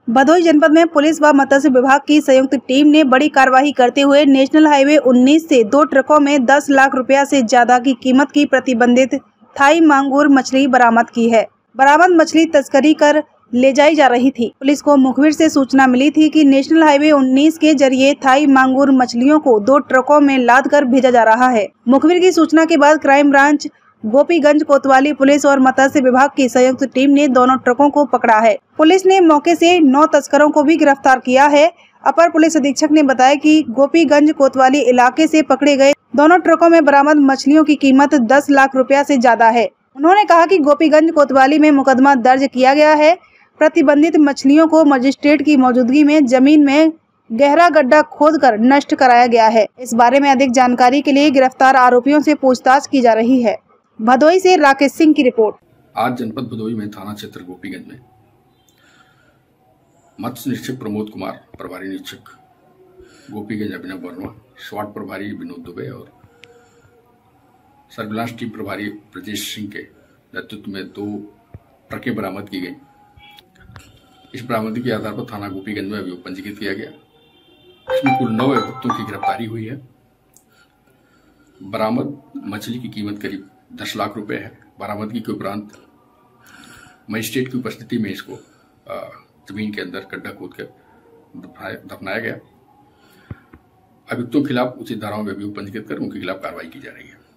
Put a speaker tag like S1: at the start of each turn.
S1: भदोही जनपद में पुलिस व मत्स्य विभाग की संयुक्त टीम ने बड़ी कार्रवाई करते हुए नेशनल हाईवे 19 से 2 ट्रकों में 10 लाख रुपया से ज्यादा की कीमत की प्रतिबंधित थाई मांगुर मछली बरामद की है। बरामद मछली तस्करी कर ले जाई जा रही थी। पुलिस को मुखबिर से सूचना मिली थी कि नेशनल हाईवे 19 के जरिए थाई मांगुर मछलियों को 2 ट्रकों में लाद कर भेजा जा रहा है। मुखबिर की सूचना के बाद क्राइम ब्रांच गोपीगंज कोतवाली पुलिस और मत्स्य विभाग की संयुक्त टीम ने दोनों ट्रकों को पकड़ा है। पुलिस ने मौके से 9 तस्करों को भी गिरफ्तार किया है। अपर पुलिस अधीक्षक ने बताया कि गोपीगंज कोतवाली इलाके से पकड़े गए दोनों ट्रकों में बरामद मछलियों की कीमत 10 लाख रुपया से ज्यादा है। उन्होंने कहा कि गोपीगंज कोतवाली में मुकदमा दर्ज किया गया है। प्रतिबंधित मछलियों को मजिस्ट्रेट की मौजूदगी में जमीन में गहरा गड्ढा खोदकर नष्ट कराया गया है। इस बारे में अधिक जानकारी के लिए गिरफ्तार आरोपियों से पूछताछ की जा रही है। भदोही से राकेश सिंह की रिपोर्ट।
S2: आज जनपद भदोही में थाना क्षेत्र गोपीगंज में मत्स्य निरीक्षक प्रमोद कुमार, प्रभारी निरीक्षक गोपीगंज अभिनव वर्मा, स्वाट प्रभारी विनोद दुबे और सर्विलांस टीम प्रभारी ब्रजेश सिंह के नेतृत्व में 2 ट्रकें बरामद की गई। इस बरामदगी के आधार पर थाना गोपीगंज में अभियोग पंजीकृत किया गया। इसमें कुल 9 अभियुक्तों की गिरफ्तारी हुई है। बरामद मछली की कीमत करीब 10 लाख रुपए है। बरामदगी के उपरांत मजिस्ट्रेट की उपस्थिति में इसको जमीन के अंदर गड्ढा खोद कर दफनाया गया। अभियुक्तों के खिलाफ उचित धाराओं में अभियोग पंजीकृत कर उनके खिलाफ कार्रवाई की जा रही है।